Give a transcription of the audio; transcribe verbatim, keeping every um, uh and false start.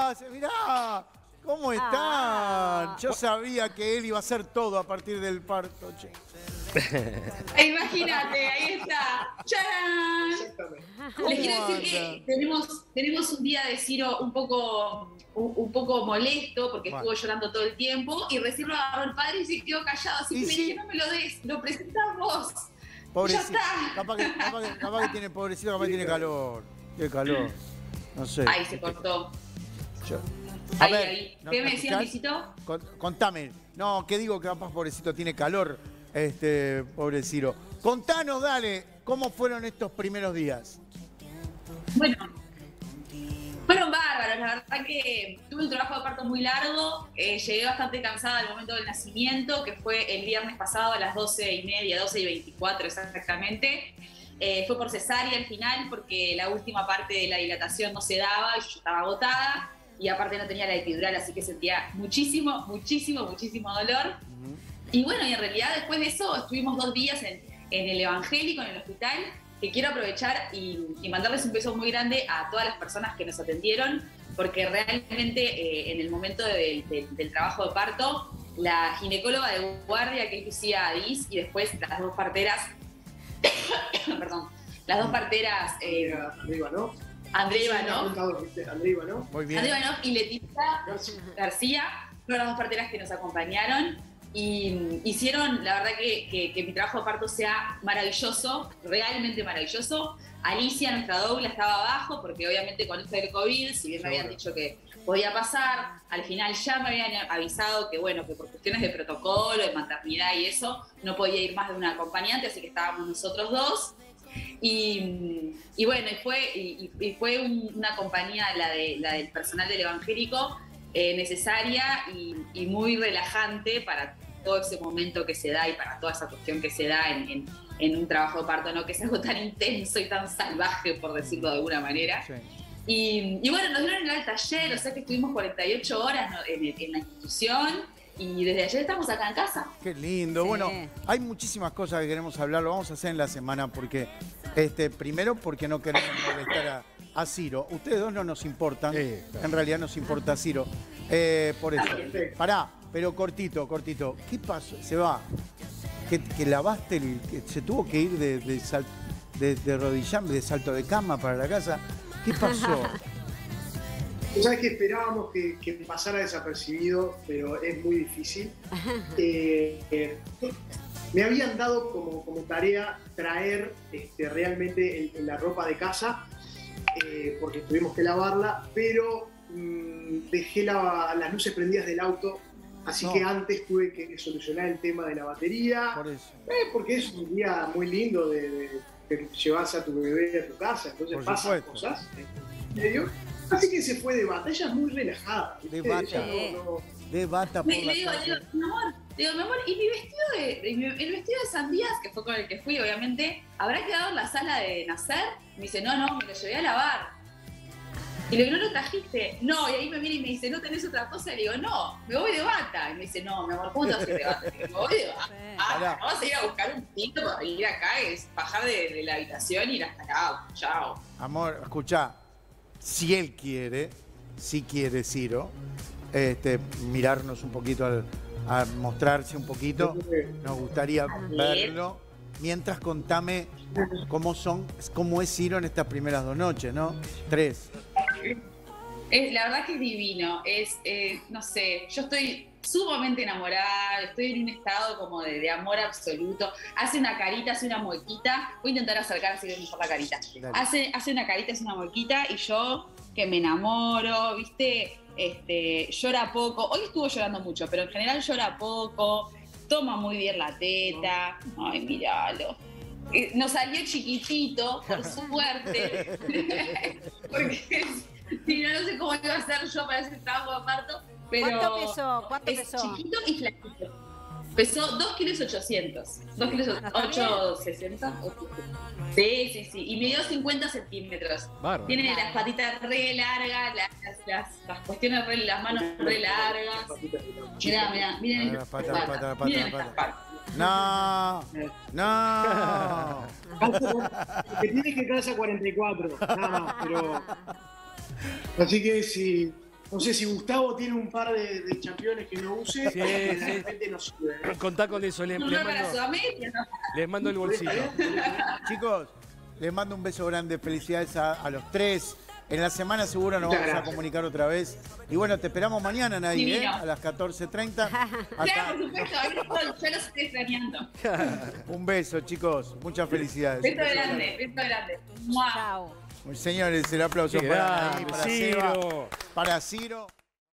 gracias. Mirá, ¿cómo están? Ah. Yo sabía que él iba a hacer todo a partir del parto, che. Imagínate, ahí está. ¡Charán! Exactamente. Les quiero ¿Cómo decir anda? que tenemos, tenemos un día de Ciro un poco, un, un poco molesto porque Bueno. estuvo llorando todo el tiempo y recién lo agarró el padre y se quedó callado. Así Y que le sí. dije, no me lo des, lo presentás vos. Pobrecito. Ya está. Capaz que, capaz, que, capaz que tiene pobrecito, capaz que tiene calor. Tiene calor. No sé. Ahí se cortó. Yo- A Ahí, ver, ahí. ¿no- ¿Qué me me decías, escuchás? Luisito? Con- Contame. No, que digo que capaz pobrecito tiene calor, este, pobre Ciro. Contanos, dale, ¿cómo fueron estos primeros días? Bueno, fueron bárbaros. La verdad que tuve un trabajo de parto muy largo. Eh, llegué bastante cansada al momento del nacimiento, que fue el viernes pasado a las doce y media, doce y veinticuatro exactamente. Eh, fue por cesárea al final porque la última parte de la dilatación no se daba y yo estaba agotada y aparte no tenía la epidural, así que sentía muchísimo, muchísimo, muchísimo dolor. Y bueno, y en realidad después de eso estuvimos dos días en, en el Evangélico, en el hospital, que quiero aprovechar y, y mandarles un beso muy grande a todas las personas que nos atendieron, porque realmente eh, en el momento de- de- del trabajo de parto, la ginecóloga de guardia, que es Lucía Adís, y después las dos parteras, perdón, las dos parteras, eh, André Ivanov. André Sí, Ivanov, apuntado, ¿viste? André Ivanov. Muy bien. André Ivanov y Leticia García, fueron las dos parteras que nos acompañaron y mm, hicieron, la verdad, que, que- que mi trabajo de parto sea maravilloso, realmente maravilloso. Alicia, nuestra doula, estaba abajo porque obviamente con esto del COVID, si bien me habían Seguro. dicho que podía pasar, al final ya me habían avisado que, bueno, que por cuestiones de protocolo, de maternidad y eso, no podía ir más de una acompañante, así que estábamos nosotros dos. Y, y bueno, y fue, y, y fue un- una compañía, la, de, la del personal del evangélico, eh, necesaria y, y muy relajante para todo ese momento que se da y para toda esa cuestión que se da en, en, en un trabajo de parto, ¿no? Que es algo tan intenso y tan salvaje, por decirlo de alguna manera. Sí. Y, y bueno, nos dieron el taller, o sea que estuvimos cuarenta y ocho horas, ¿no? en, en la institución y desde ayer estamos acá en casa. Qué lindo. Sí. Bueno, hay muchísimas cosas que queremos hablar, lo vamos a hacer en la semana porque, este, primero porque no queremos molestar a, a Ciro. Ustedes dos no nos importan, Sí, claro. en realidad nos importa Ciro. Eh, por eso. Perfecto. Pará, pero cortito, cortito. ¿Qué pasó? Se va. Que, que lavaste el. Que se tuvo que ir de, de, sal- de, de rodillambre, de salto de cama para la casa. ¿Qué pasó? Tú sabes que esperábamos que, que pasara desapercibido, pero es muy difícil. Eh, eh, me habían dado como, como tarea traer este, realmente el- el- la ropa de casa, eh, porque tuvimos que lavarla, pero mm, dejé la- las luces prendidas del auto, así No. que antes tuve que solucionar el tema de la batería, Por eso. eh, porque es un día muy lindo de, de, de llevarse a tu bebé a tu casa, entonces Por pasan supuesto. cosas. ¿En serio? Así que se fue de bata, ella es muy relajada. ¿viste? De bata. Ella no- no- De bata por Me, la le digo, le digo, calle. mi amor, le digo, mi amor, ¿y mi vestido de, de- mi- el vestido de sandías, que fue con el que fui, obviamente, habrá quedado en la sala de nacer? Me dice, no, no, me lo llevé a lavar. Y le digo, ¿no lo trajiste? No, y ahí me mira y me dice, ¿no tenés otra cosa? Y le digo, no, me voy de bata. Y me dice, no, mi amor, ¿cómo te vas a ir de bata? Y le digo, me voy de bata. Pará. Vamos a ir a buscar un tinto para venir acá, es bajar de, de la habitación y ir hasta acá. Chao. Amor, escuchá, si él quiere, si quiere Ciro, este, mirarnos un poquito, al, a mostrarse un poquito, nos gustaría verlo. Mientras contame cómo son, cómo es Ciro en estas primeras dos noches, ¿no? Tres. Es, la verdad que es divino, es, eh, no sé, yo estoy sumamente enamorada, estoy en un estado como de, de amor absoluto. Hace una carita, hace una muequita, voy a intentar acercar así mejor la carita. Dale. Hace, hace una carita, hace una muequita y yo que me enamoro, ¿viste? Este, llora poco, hoy estuvo llorando mucho, pero en general llora poco, toma muy bien la teta, ay, míralo. Eh, Nos salió chiquitito, por suerte, porque si no, no sé cómo iba a hacer yo para ese trabajo de parto, pero ¿Cuánto pesó? ¿Cuánto es pesó? chiquito y flaquito. Pesó dos kilos ochocientos, dos kilos Bueno, está ochocientos sesenta. Sí, sí, sí, y midió cincuenta centímetros. Bárbaro. Tiene Claro. las patitas re largas, las, las, las, las cuestiones re, las manos re largas. Mirá, mirá, miren Ah, estas pata, patas, pata, pata, miren pata. estas patas. No, no. Que tienes que calza cuarenta y cuatro, nada más, pero... Así que si, No sé si Gustavo tiene un par de, de campeones que no use, Sí, de sí. repente no sube. Contá con eso, les, Un les gol para mando, Sudamérica, ¿no? les mando el bolsillo. Chicos, les mando un beso grande, felicidades a, a los tres. En la semana seguro nos Muchas vamos a gracias. comunicar otra vez. Y bueno, te esperamos mañana, Nadie, ¿eh? Divino. A las catorce treinta. Claro, por supuesto, ahí estoy, yo los estoy extrañando. Un beso, chicos. Muchas felicidades. Beso grande, beso grande. ¡Mua! Chao. Señores, el aplauso Qué para, grande, Nadie, para Seba, Ciro. para Ciro.